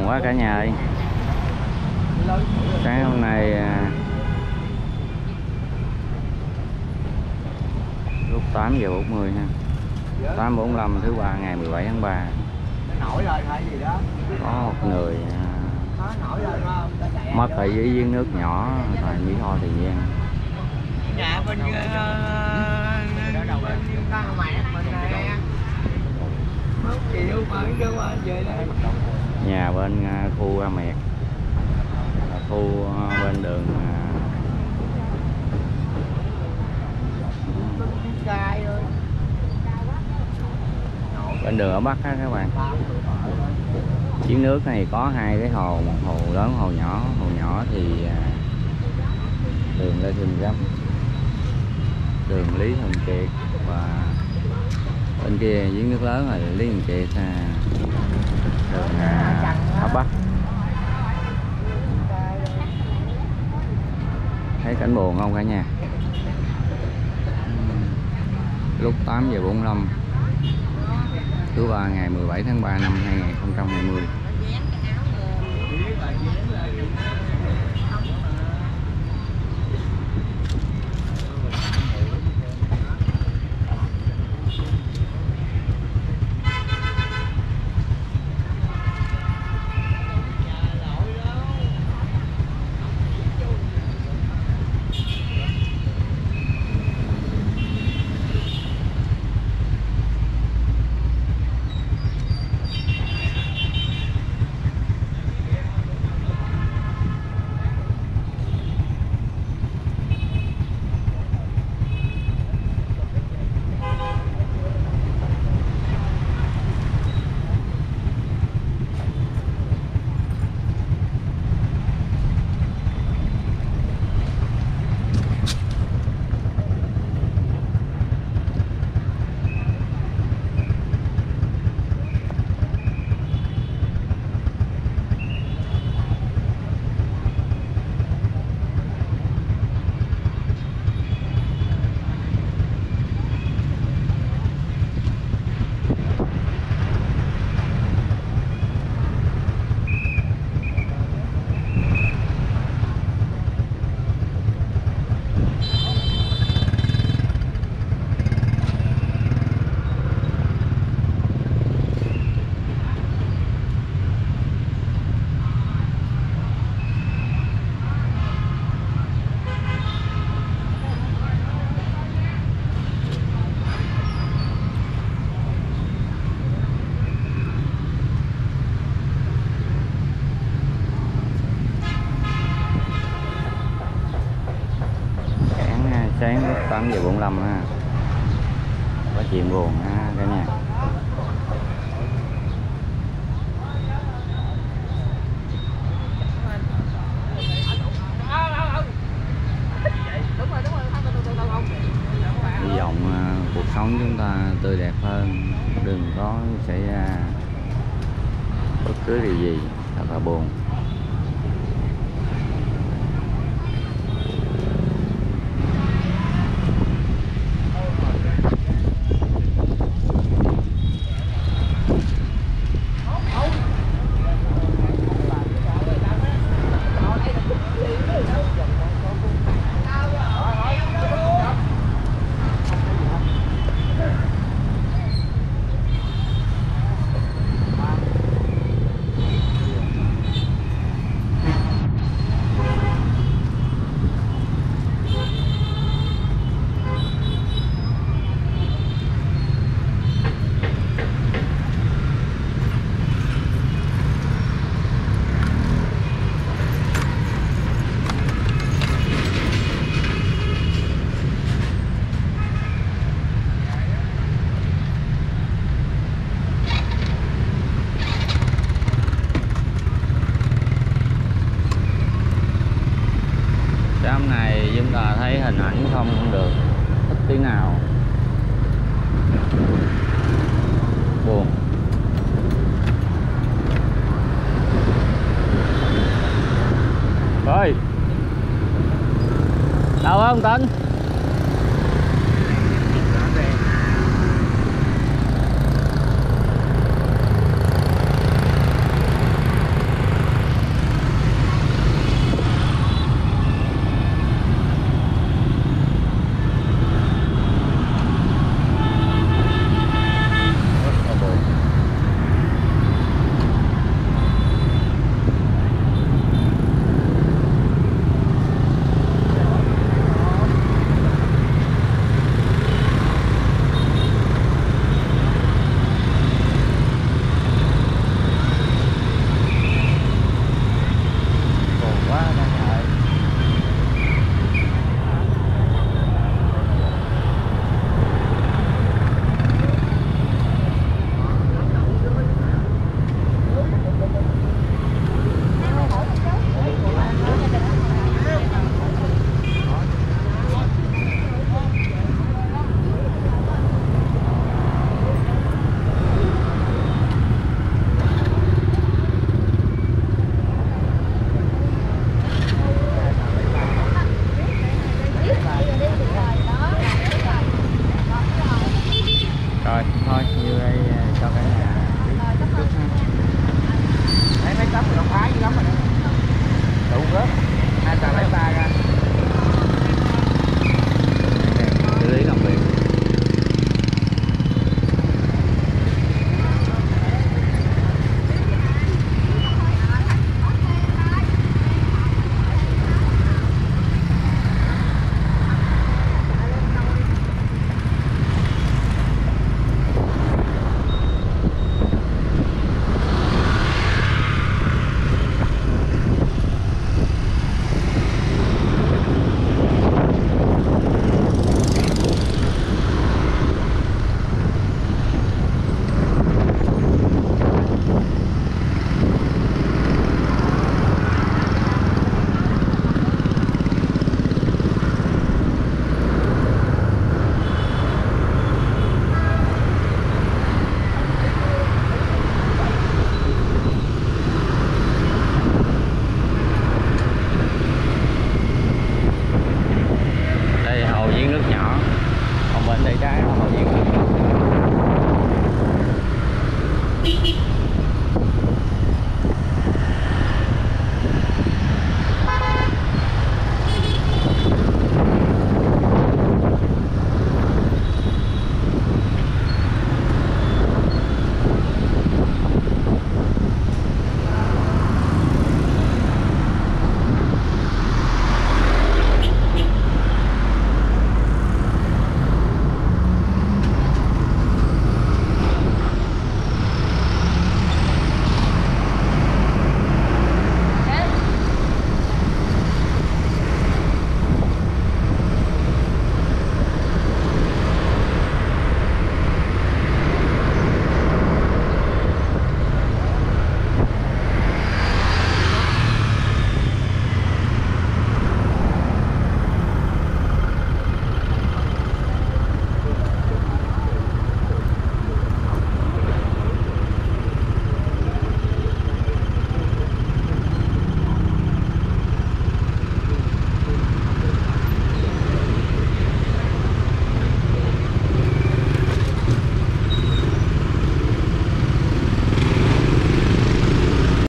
quá cả nhà ơi. Sáng hôm nay lúc 8 giờ 40 ha. 8:45 thứ ba ngày 17 tháng 3. Có một người mất ở dưới giếng nước nhỏ tại Mỹ Tho Tiền Giang. Nhà bên nhà bên khu A Mẹt, khu bên đường bên đường ở Bắc á các bạn. Giếng nước này có hai cái hồ, một hồ lớn, hồ nhỏ. Hồ nhỏ thì đường Lê Thường Găm, đường Lý Thường Kiệt, và bên kia giếng nước lớn là Lý Thường Kiệt, đường ở Bắc. Thấy cảnh buồn không cả nhà? Lúc 8 giờ 45 thứ ba ngày 17 tháng 3 năm 2020. Sáng lúc 8 giờ 45 ha. Có chuyện buồn ha cả nhà. Hy vọng cuộc sống chúng ta tươi đẹp hơn, đừng có xảy ra bất cứ điều gì thật là buồn. Hôm này chúng ta thấy hình ảnh không được thích tí nào, buồn. Ơi, đâu không Tấn?